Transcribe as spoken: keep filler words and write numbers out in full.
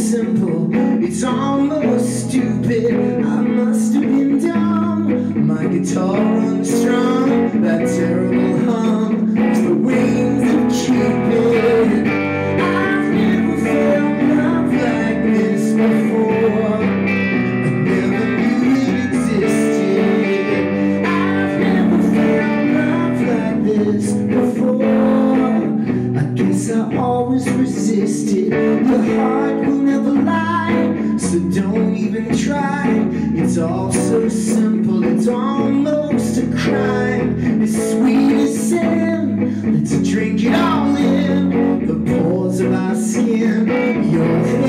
simple, it's almost stupid. I must have been dumb. My guitar unstrung, that terrible hum is the wings of Cupid. I've never felt love like this before. I never knew it existed. I've never felt love like this before. I guess I always resisted. Your heart will never lie, so don't even try. It's all so simple, it's almost a crime. It's sweet as sin, let's drink it all in. The pores of our skin, your